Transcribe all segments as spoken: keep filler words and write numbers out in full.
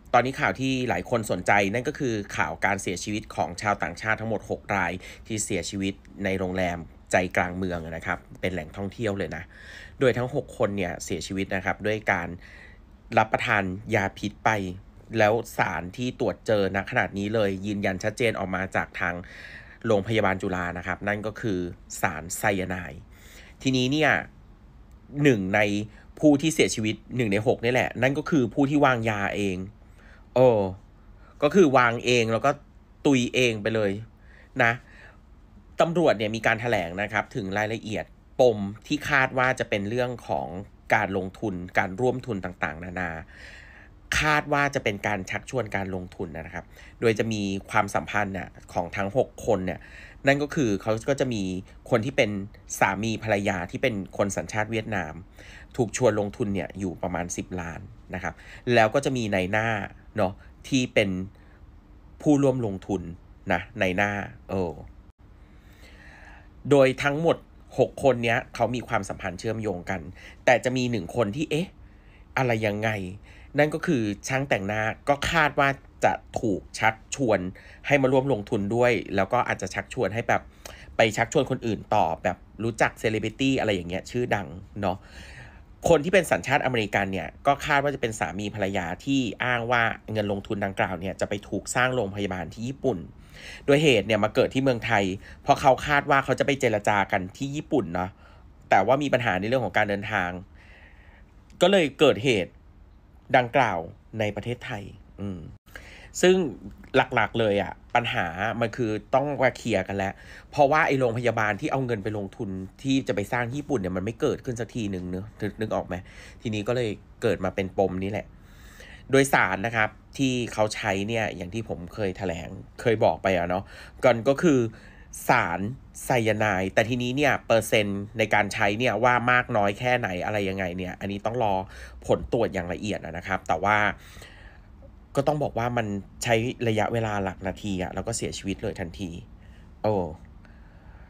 ตอนนี้ข่าวที่หลายคนสนใจนั่นก็คือข่าวการเสียชีวิตของชาวต่างชาติทั้งหมดหกรายที่เสียชีวิตในโรงแรมใจกลางเมืองนะครับเป็นแหล่งท่องเที่ยวเลยนะโดยทั้งหกคนเนี่ยเสียชีวิตนะครับด้วยการรับประทานยาพิษไปแล้วสารที่ตรวจเจอณขนาดนี้เลยยืนยันชัดเจนออกมาจากทางโรงพยาบาลจุฬานะครับนั่นก็คือสารไซยาไนด์ทีนี้เนี่ยหนึ่งในผู้ที่เสียชีวิตหนึ่งในหกนี่แหละนั่นก็คือผู้ที่วางยาเองโอ้ก็คือวางเองแล้วก็ตุยเองไปเลยนะตำรวจเนี่ยมีการแถลงนะครับถึงรายละเอียดปมที่คาดว่าจะเป็นเรื่องของการลงทุนการร่วมทุนต่างๆนานาคาดว่าจะเป็นการชักชวนการลงทุนนะครับโดยจะมีความสัมพันธ์น่ะของทั้งหกคนเนี่ยนั่นก็คือเขาก็จะมีคนที่เป็นสามีภรรยาที่เป็นคนสัญชาติเวียดนามถูกชวนลงทุนเนี่ยอยู่ประมาณสิบล้านนะครับแล้วก็จะมีในหน้าเนาะที่เป็นผู้ร่วมลงทุนนะในหน้าเออโดยทั้งหมดหกคนเนี้ยเขามีความสัมพันธ์เชื่อมโยงกันแต่จะมีหนึ่งคนที่เอ๊ะอะไรยังไงนั่นก็คือช่างแต่งหน้าก็คาดว่าจะถูกชักชวนให้มาร่วมลงทุนด้วยแล้วก็อาจจะชักชวนให้แบบไปชักชวนคนอื่นต่อแบบรู้จักเซเลบริตี้อะไรอย่างเงี้ยชื่อดังเนาะคนที่เป็นสัญชาติอเมริกันเนี่ยก็คาดว่าจะเป็นสามีภรรยาที่อ้างว่าเงินลงทุนดังกล่าวเนี่ยจะไปถูกสร้างโรงพยาบาลที่ญี่ปุ่นโดยเหตุเนี่ยมาเกิดที่เมืองไทยเพราะเขาคาดว่าเขาจะไปเจรจากันที่ญี่ปุ่นเนาะแต่ว่ามีปัญหาในเรื่องของการเดินทางก็เลยเกิดเหตุดังกล่าวในประเทศไทยอืมซึ่งหลักๆเลยอ่ะปัญหามันคือต้องมาเคลียร์กันแล้วเพราะว่าไอ้โรงพยาบาลที่เอาเงินไปลงทุนที่จะไปสร้างญี่ปุ่นเนี่ยมันไม่เกิดขึ้นสักทีหนึ่งเนอะนึกออกไหมทีนี้ก็เลยเกิดมาเป็นปมนี้แหละโดยสารนะครับที่เขาใช้เนี่ยอย่างที่ผมเคยแถลงเคยบอกไปอะเนาะก่อนก็คือสารไซยาไนด์แต่ทีนี้เนี่ยเปอร์เซ็นต์ในการใช้เนี่ยว่ามากน้อยแค่ไหนอะไรยังไงเนี่ยอันนี้ต้องรอผลตรวจอย่างละเอียดนะครับแต่ว่าก็ต้องบอกว่ามันใช้ระยะเวลาหลักนาทีอะแล้วก็เสียชีวิตเลยทันทีโอ้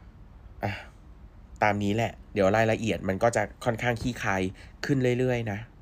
อะตามนี้แหละเดี๋ยวรายละเอียดมันก็จะค่อนข้างขี้คายขึ้นเรื่อยๆนะ